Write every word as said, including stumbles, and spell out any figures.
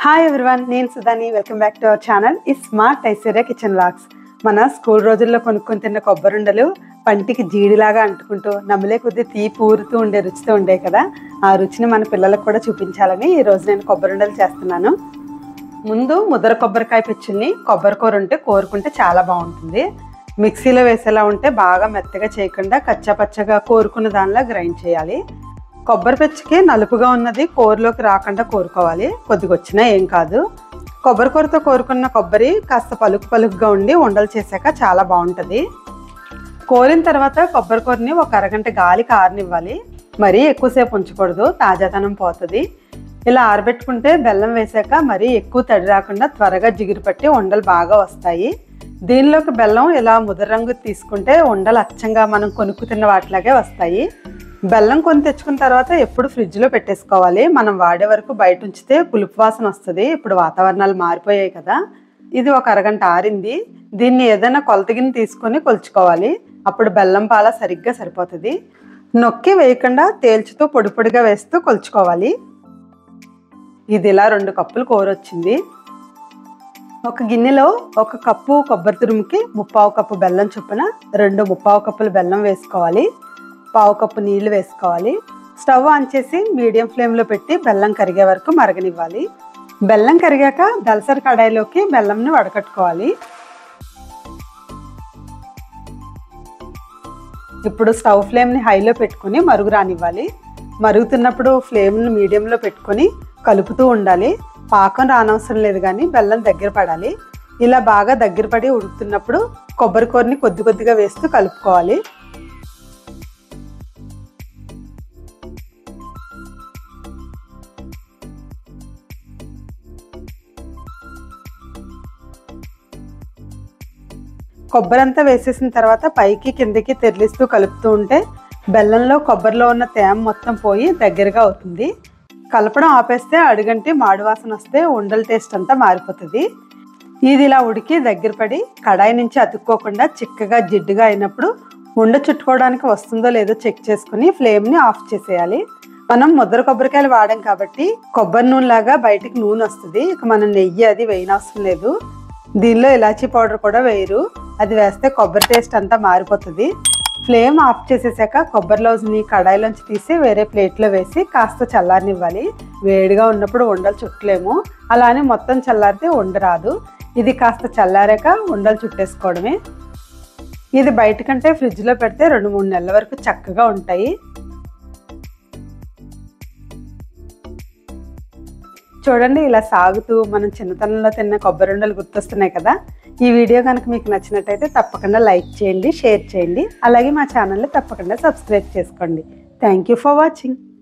Hi everyone, నేను సుధాని. Welcome back to our channel ఈ స్మార్ట్ ఐశ్వర్య కిచెన్ వ్లాగ్స్. మన స్కూల్ రోజుల్లో కొనుక్కొని తిన్న కొబ్బరుండలు పంటికి జీడిలాగా అంటుకుంటూ నమ్మలే కొద్దీ తీపి ఊరుతూ ఉండే రుచితో ఉండే కదా. ఆ రుచిని మన పిల్లలకు కూడా చూపించాలని ఈరోజు నేను కొబ్బరుండలు చేస్తున్నాను. ముందు ముద్ర కొబ్బరికాయ పిచ్చుల్ని కొబ్బరి కూర ఉంటే కోరుకుంటే చాలా బాగుంటుంది. మిక్సీలో వేసేలా ఉంటే బాగా మెత్తగా చేయకుండా కచ్చా పచ్చగా కోరుకున్న దానిలా గ్రైండ్ చేయాలి. కొబ్బరి పెచ్చుకి నలుపుగా ఉన్నది కూరలోకి రాకుండా కోరుకోవాలి. కొద్దిగా వచ్చినా ఏం కాదు. కొబ్బరి కూరతో కోరుకున్న కొబ్బరి కాస్త పలుకు పలుకుగా ఉండి ఉండలు చేశాక చాలా బాగుంటుంది. కోరిన తర్వాత కొబ్బరి కూరని ఒక అరగంట గాలికి ఆరనివ్వాలి. మరీ ఎక్కువసేపు ఉంచకూడదు, తాజాతనం పోతుంది. ఇలా ఆరబెట్టుకుంటే బెల్లం వేసాక మరీ ఎక్కువ తడి రాకుండా త్వరగా జిగురు పట్టి ఉండలు బాగా వస్తాయి. దీనిలోకి బెల్లం ఇలా ముద్ర రంగు తీసుకుంటే ఉండలు అచ్చంగా మనం కొనుక్కు తిన్న వాటిలాగే వస్తాయి. బెల్లం కొని తెచ్చుకున్న తర్వాత ఎప్పుడు ఫ్రిడ్జ్లో పెట్టేసుకోవాలి. మనం వాడే వరకు బయట ఉంచితే పులుపు వాసన వస్తుంది. ఇప్పుడు వాతావరణాలు మారిపోయాయి కదా. ఇది ఒక అరగంట ఆరింది. దీన్ని ఏదైనా కొలతగిని తీసుకొని కొలుచుకోవాలి. అప్పుడు బెల్లం పాల సరిగ్గా సరిపోతుంది. నొక్కి వేయకుండా తేల్చుతూ పొడి పొడిగా వేస్తూ కొలుచుకోవాలి. ఇది ఇలా రెండు కప్పులు కూర వచ్చింది. ఒక గిన్నెలో ఒక కప్పు కొబ్బరి తురుముకి ముప్పావు కప్పు బెల్లం చొప్పున రెండు ముప్పావు కప్పులు బెల్లం వేసుకోవాలి. పావు కప్పు నీళ్లు వేసుకోవాలి. స్టవ్ ఆన్ చేసి మీడియం ఫ్లేమ్లో పెట్టి బెల్లం కరిగే వరకు మరగనివ్వాలి. బెల్లం కరిగాక దలసరి కడాయిలోకి బెల్లంని వడకట్టుకోవాలి. ఇప్పుడు స్టవ్ ఫ్లేమ్ని హైలో పెట్టుకుని మరుగు రానివ్వాలి. మరుగుతున్నప్పుడు ఫ్లేమ్ని మీడియంలో పెట్టుకొని కలుపుతూ ఉండాలి. పాకం రానవసరం లేదు, కానీ బెల్లం దగ్గర పడాలి. ఇలా బాగా దగ్గర పడి ఉడుకుతున్నప్పుడు కొబ్బరి కూరని కొద్ది కొద్దిగా వేస్తూ కలుపుకోవాలి. కొబ్బరి అంతా వేసేసిన తర్వాత పైకి కిందకి తెరిలిస్తూ కలుపుతూ ఉంటే బెల్లంలో కొబ్బరిలో ఉన్న తేమ మొత్తం పోయి దగ్గరగా అవుతుంది. కలపడం ఆపేస్తే అడుగంటి మాడు వాసన వస్తే ఉండల టేస్ట్ అంతా మారిపోతుంది. ఇది ఇలా ఉడికి దగ్గర పడి కడాయి నుంచి అతుక్కోకుండా చిక్కగా జిడ్డుగా అయినప్పుడు ఉండ చుట్టుకోవడానికి వస్తుందో లేదో చెక్ చేసుకుని ఫ్లేమ్ని ఆఫ్ చేసేయాలి. మనం ముద్ర కొబ్బరికాయలు వాడాం కాబట్టి కొబ్బరి నూనె లాగా బయటికి నూనె వస్తుంది. ఇక మనం నెయ్యి అది వేయనవసరం లేదు. దీనిలో ఇలాచీ పౌడర్ కూడా వేయరు. అది వేస్తే కొబ్బరి టేస్ట్ అంతా మారిపోతుంది. ఫ్లేమ్ ఆఫ్ చేసేసాక కొబ్బరి లౌజ్ని కడాయిలోంచి తీసి వేరే ప్లేట్లో వేసి కాస్త చల్లారనివ్వాలి. వేడిగా ఉన్నప్పుడు ఉండలు చుట్టలేము, అలా అని మొత్తం చల్లారితే ఉండరాదు. ఇది కాస్త చల్లారాక ఉండలు చుట్టేసుకోవడమే. ఇది బయట కంటే ఫ్రిడ్జ్లో పెడితే రెండు మూడు నెలల వరకు చక్కగా ఉంటాయి. చూడండి, ఇలా సాగుతూ మనం చిన్నతనంలో తిన్న కొబ్బరి ఉండలు గుర్తొస్తున్నాయి కదా. ఈ వీడియో కనుక మీకు నచ్చినట్టయితే తప్పకుండా లైక్ చేయండి, షేర్ చేయండి. అలాగే మా ఛానల్ని తప్పకుండా సబ్స్క్రైబ్ చేసుకోండి. Thank you for watching.